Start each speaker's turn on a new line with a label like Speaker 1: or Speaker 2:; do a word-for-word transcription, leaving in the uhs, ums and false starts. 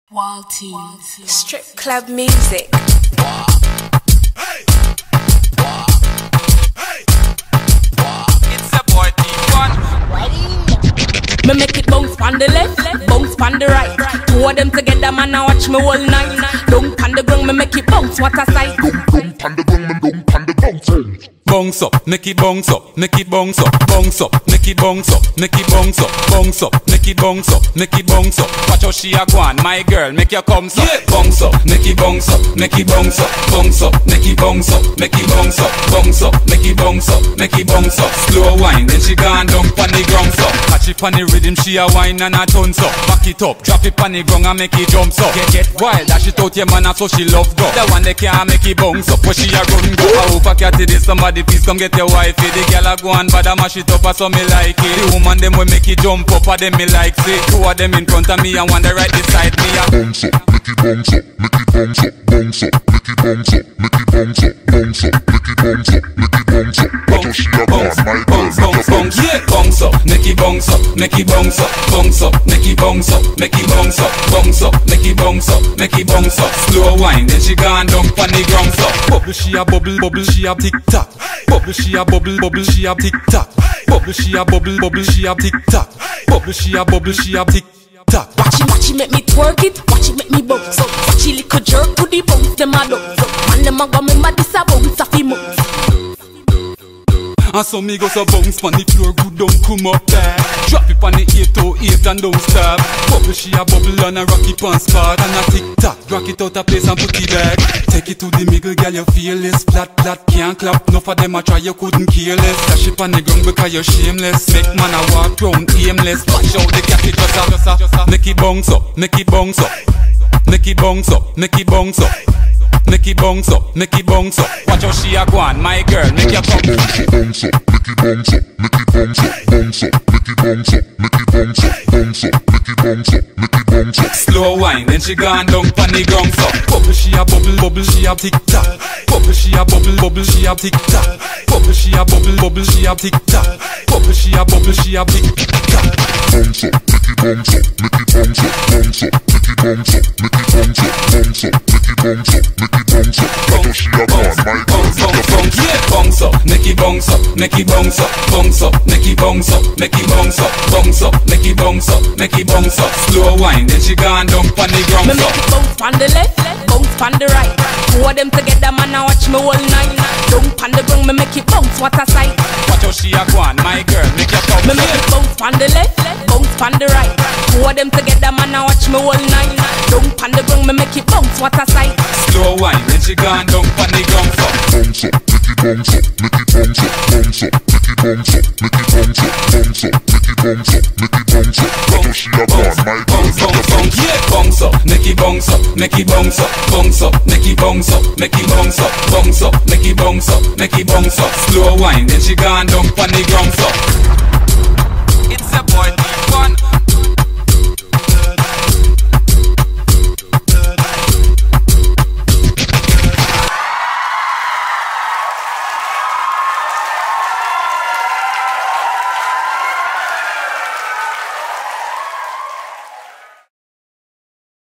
Speaker 1: Walties.
Speaker 2: Strip club music.
Speaker 3: Hey. Hey. It's a boy T one.
Speaker 1: Me make it bounce on the left, bounce on the right. Two of them together, man, I watch me all night. Don't pan the ground, me make it bounce, what a sight.
Speaker 4: Don't pan the ground, man, don't pan the bounce.
Speaker 3: Bounce up, make it bounce up, make it bounce up, bounce up, make it bounce up, make it bounce up, bounce up, make it bounce up, make it bounce up. Watch how she a go on, my girl, make your come up. Yeah. Bounce up, make it bounce up, make it bounce up, bounce up, make it bounce up, make it bounce up, bounce up, make it bounce up, make it bounce up. Slow wine, then she gone down pon the ground up. Catch it pon the rhythm, she a wine and a turns up. Back it up, drop it pon the ground and make it jump up. Get get wild, dash it out your man, so she love go. The one that can't make it bounce up, but she a run go. I hope I catch this somebody. Please come get your wifey. The girl a go and bad a mash it up, so me like it. The woman them will make it jump up, a them me like it. Two of them in front of me and one the right beside me.
Speaker 4: Bounce up, make it bounce up, make it bounce up, bounce up, make it bounce up, make it bounce up, bounce up, make it bounce up, make it bounce up. Watch how she a go on, my girl, make it bounce.
Speaker 3: Yeah, bounce up, make it bounce up, make it bounce up, bounce up, make it bounce up, make it bounce up, bounce up, make it bounce up, make it bounce up. Slow wine, then she gone down pon the ground up. Bubble she a bubble, bubble she a tick tock. Bubble she a bubble, bubble she a tick tock. Bubble she a bubble, bubble she a tick tock. Bubble she a bubble she a tick tock.
Speaker 1: Watch it, watch it, make me twerk it. Watch it, make me bounce up. Watch it, little jerk to the bounce, them a bounce up. Man, them a go remember this a bounce off him up.
Speaker 3: And so me go so bounce pon the floor, good don't come up there. Drop it pon the eight oh eight and don't stop. Bubble she a bubble and a rock it pon spot. And a tick tock, rock it out a place and put it back. Take it to the middle, girl, you feel this. Flat, flat, can't clap. Enough of them a try, you couldn't care less. Dash it pon the ground because you're shameless. Make man a walk round aimless. Watch out the cat it just a, just a, just a. Make it bounce up, make it bounce up. Make it bounce up, make it bounce up. Make it bounce up, make it bounce up. Watch how she a go on, my girl, make your come.
Speaker 4: Bounce up, make it bounce up, make it bounce up, bounce up, make it bounce up, make it bounce up, bounce up, make it bounce up, make it bounce up.
Speaker 3: Slow wine, then she gone down pon the ground up. Bubble she a bubble, bubble she a tick tock. Bubble she a bubble, bubble she a tick tock. Bubble she a bubble, bubble she a tick tock. Bubble she a bubble she a tick tock.
Speaker 4: Bounce up, make it bounce up, make it bounce up, bounce up, make it bounce up, make it bounce up, bounce up, make it bounce up, make it bounce up. Watch how she a go on, my girl, make it bounce.
Speaker 3: Yeah, bounce up, make it bounce up, make it bounce up, bounce up, make it bounce up, make it bounce up, bounce up, make it bounce up, make it bounce up. Slow wine, then she gone down pon the ground.
Speaker 1: Me make it bounce on the left, bounce on the right. Two of them together, man, I watch me all night. Don't pan the ground, me make it bounce, what a sight.
Speaker 3: Watch how she a go on, my girl, make your come.
Speaker 1: Me make it bounce on the left, bounce on the right. Two of them together, man, I watch me all night. Don't pan the ground, me make it bounce, what a sight.
Speaker 3: Slow wine, then she gone down pon the ground up.
Speaker 4: Bounce up, make it bounce up, make it bounce up, bounce up, make it bounce up, make it bounce up, bounce up, make it bounce up, make it bounce up. Watch how she a go on, my girl, make it bounce.
Speaker 3: Yeah, bounce up, make it bounce up, make it bounce up, bounce up, make it bounce up, make it bounce up, bounce up, make it bounce up, make it bounce up. Slow wine, then she gone down pon the ground up. It's a boy T one.